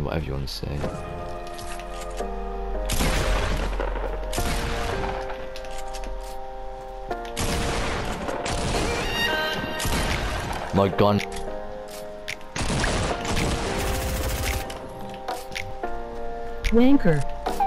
whatever you want to say. My gun. Wanker.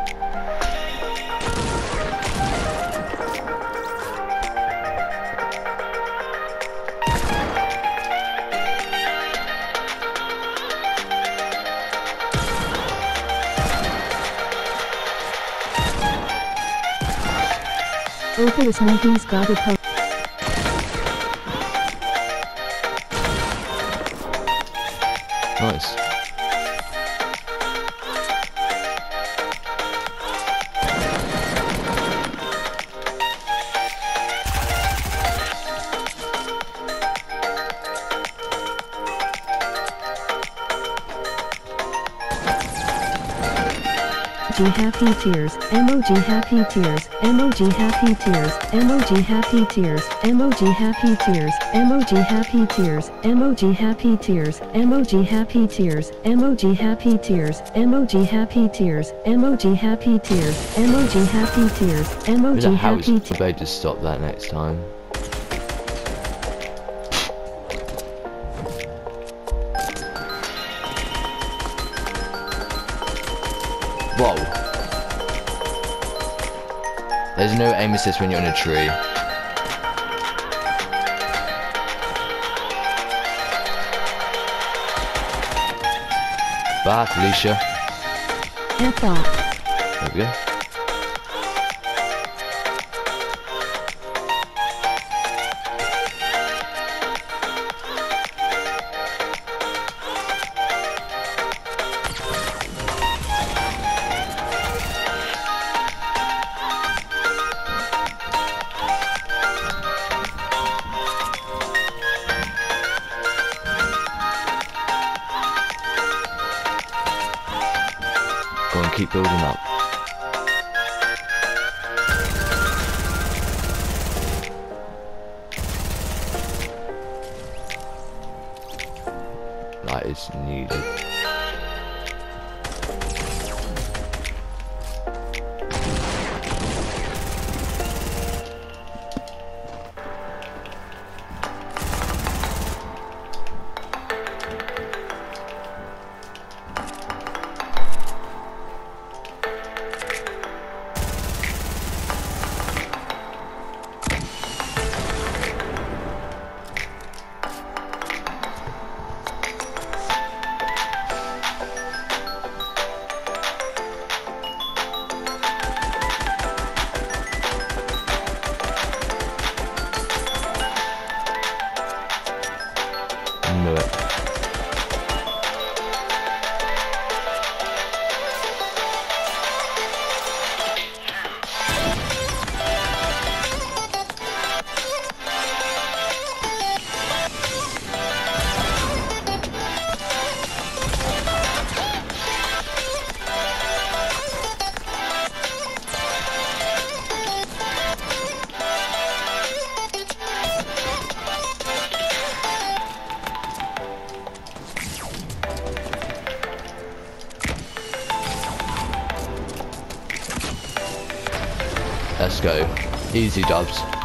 Open this movie's got a post. Nice. Happy tears, emoji happy tears, emoji happy tears, emoji happy tears, emoji happy tears, emoji happy tears, emoji happy tears, emoji happy tears, emoji happy tears, emoji happy tears, emoji happy tears, emoji happy tears, emoji happy tears. I better just stop that next time. Whoa. There's no aim assist when you're in a tree. Bye, Felicia. F off. There we go. Go and keep building up. That is needed. Knew it. Let's go. Easy dubs.